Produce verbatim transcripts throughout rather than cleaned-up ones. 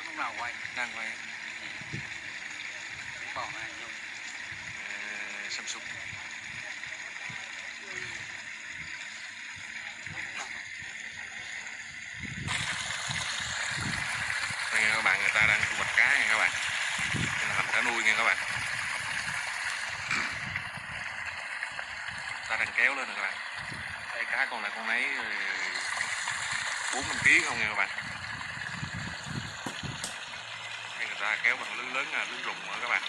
Bác lúc nào quay? Đang quay. Cái bỏ này luôn. uh, Samsung. Đây nha các bạn, người ta đang thu hoạch cá nha các bạn. Đây là hầm cá nuôi nha các bạn. Ta đang kéo lên nè các bạn. Đây cá con này con nấy bốn năm ký không nha các bạn. Đây người ta kéo bằng lưới lớn, lưới rụng nữa các bạn.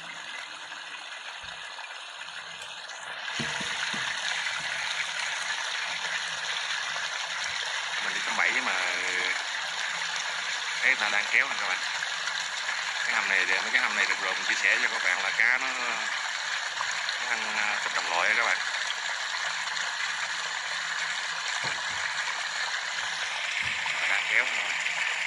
Mình đi tháng bảy mà thấy người ta đang kéo nè các bạn. Cái hầm này, mấy cái hầm này được rồi mình chia sẻ cho các bạn là cá nó, nó ăn thịt đồng loại các bạn. Người ta đang kéo nè các bạn.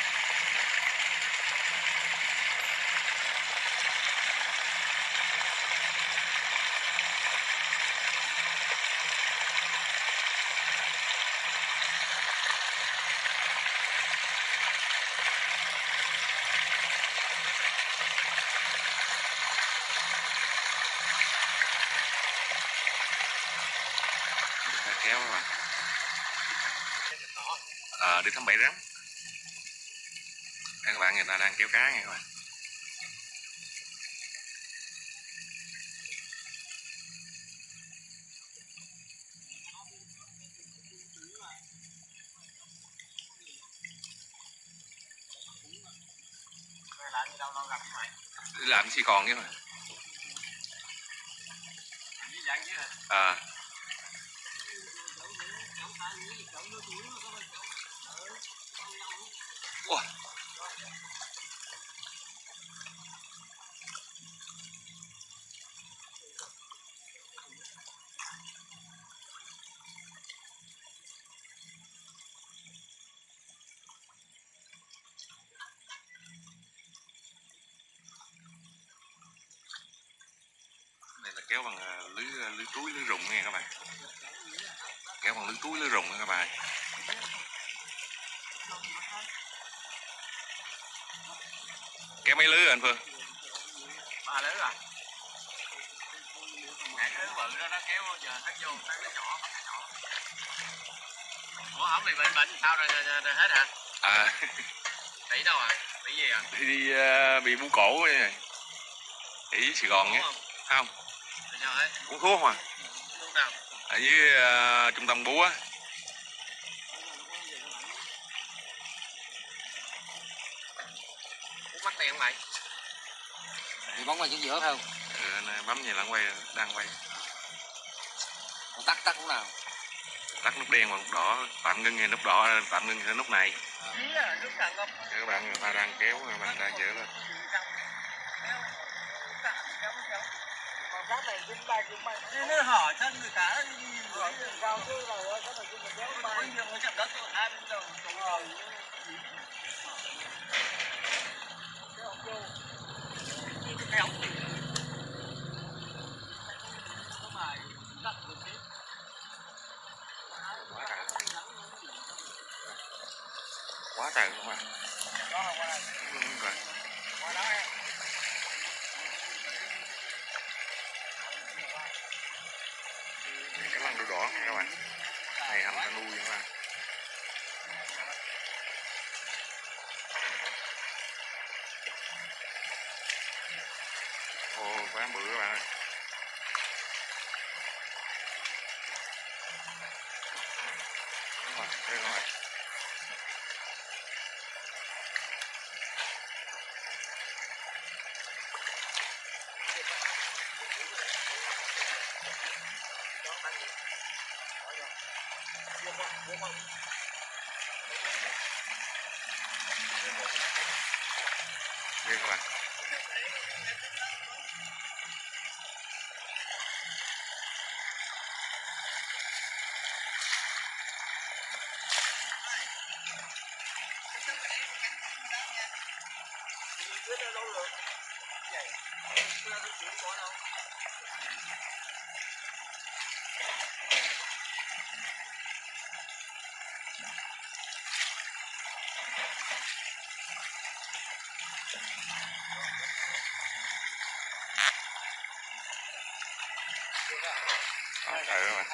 Kéo các bạn. À, đi thăm bẫy rắn. Đây các bạn, người ta đang kéo cá nha các bạn. Làm gì đâu đâu gặp mày. Đi làm xì còn chứ mà. À. Ủa. Đây là kéo bằng lưới lưới túi lưới rụng nha các bạn. Kéo bằng lưới túi lưới rụng nha các bạn. Kéo mấy lưới rồi anh Phương? Ba lưới à? Cái lưới bự đó nó kéo giờ hết vô tới lưới nhỏ, bắt cái nhỏ. Ủa không bị bệnh bệnh sao rồi, rồi, rồi hết hả? À. Bị đâu à? Bị gì à? Đi, đi uh, bị bú cổ này. Ở Sài Gòn nhé. Không? Không. Sao hết? Uống thuốc không à? Thuốc nào? Ở dưới uh, trung tâm bú á. Uống mắc tiền không mày? Thì bóng quay chính giữa phải không? Ừ, bấm gì là quay, đang quay. Tắt tắt lúc nào? Tắt nút đen và nút đỏ, tạm ngưng thì nút đỏ, tạm ngưng thì nút này. À, nút nào không? Các bạn, người ta đang kéo, người ta đang dỡ lên. Nó hỏi thân người ta hỏi cao chứ là cái này mình kéo bay. Có nhiều người chậm đất ở hai bên đầu tổng rồi. Cái ống thì Quá trời. Quá trời luôn à. Đúng rồi. Cái lăng đu đỏ các bạn. Này hầm cá nuôi các bạn. Ồ, quá bự các bạn ơi. Đúng rồi, đây các bạn. Đây các bạn. Đó, trời ơi các bạn.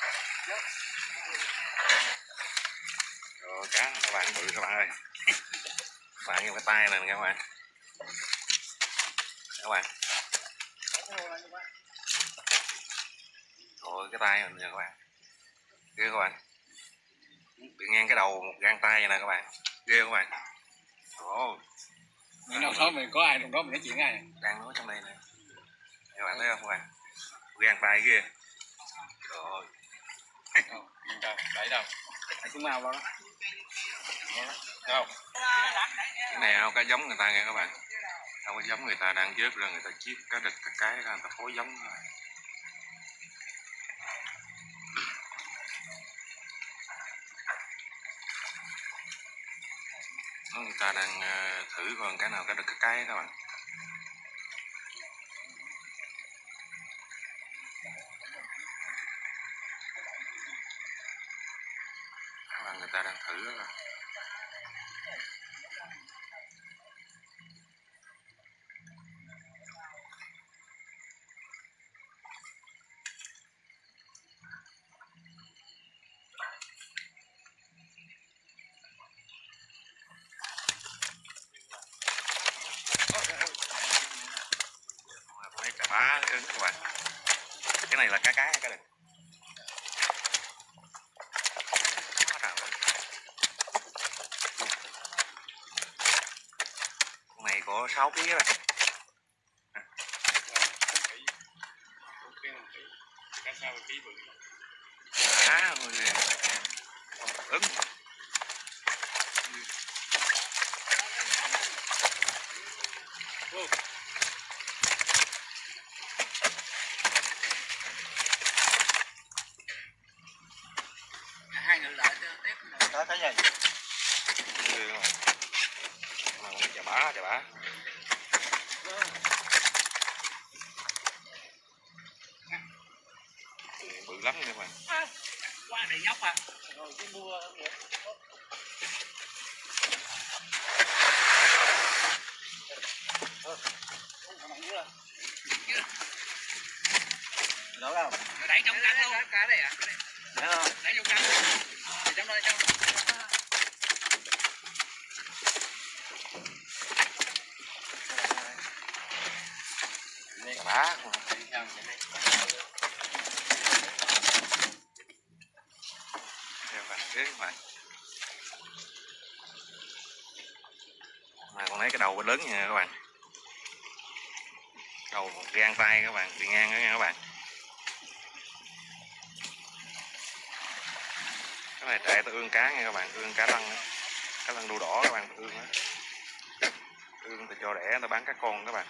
Rồi, cá các bạn bự các bạn ơi. Các bạn nhìn cái tay này nè các bạn. Các bạn. Rồi cái tay mình nè các bạn. Ghê các bạn. Bị ngang cái đầu một gang tay nè các bạn. Ghê các bạn. Ồ. Mình đâu đó mình có ai trong đó mình nói chuyện ai đang nói trong đây nè. Các bạn thấy không các bạn? Gang tay ghê. Rồi. Đẩy đâu? Đẩy xuống mau đó. Đâu? Cái này không cá giống người ta nghe các bạn. Không có giống người ta đang vớt ra người ta chiết cá đực cá cái ra người ta phối giống. Người ta đang thử coi cái nào cá đực cá cái các bạn. Các bạn người ta đang thử đó. Lấy chà bá các bạn. Cái này là cá cái cá đực. Con này có sáu ký các bạn. À, ứng. Hai người lại tiếp đó cái gì? Chà bá chà bá. Bự lắm nha các bạn. À, qua này nhóc à. Rồi cái mua đó đâu? Đẩy trong căng luôn. Cá đây à? Đấy không? Đẩy trong căng. Để trong đây trong. Chà bá. Theo bạn kế các bạn. Mà con lấy cái đầu lớn nha các bạn. Đầu một gang tay các bạn, bị ngang đó nha các bạn. Cái này chạy tôi ương cá nha các bạn, ương cá lăng, cá lăng đuôi đỏ các bạn, tôi ương đó. Ương tôi cho đẻ tôi bán các con các bạn.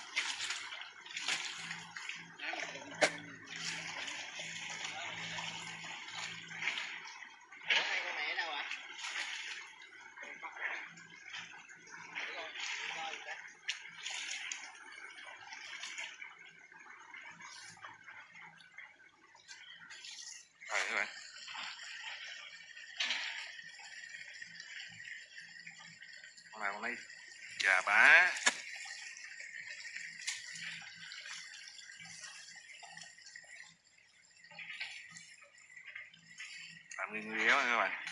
Rồi các bạn. Con nào con này chà bá. Làm nguyên nguyên đó các bạn.